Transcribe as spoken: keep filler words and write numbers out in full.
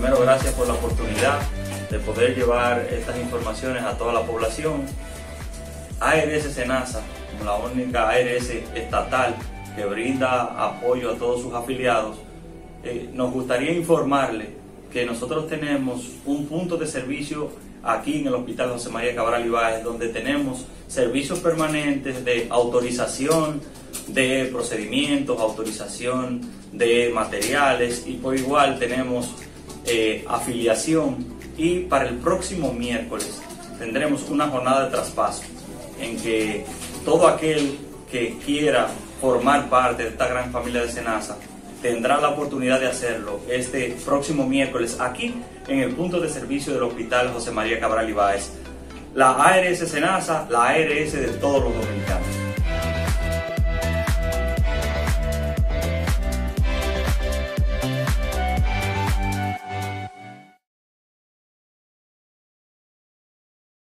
primero, gracias por la oportunidad de poder llevar estas informaciones a toda la población. A R S Senasa, como la única A R S estatal que brinda apoyo a todos sus afiliados, eh, nos gustaría informarle que nosotros tenemos un punto de servicio aquí en el Hospital José María Cabral Ibáez, donde tenemos servicios permanentes de autorización de procedimientos, autorización de materiales, y por igual tenemos eh, afiliación. Y para el próximo miércoles tendremos una jornada de traspaso en que todo aquel que quiera formar parte de esta gran familia de Senasa tendrá la oportunidad de hacerlo este próximo miércoles aquí en el punto de servicio del Hospital José María Cabral Ibáez. La A R S Senasa, la A R S de todos los dominicanos.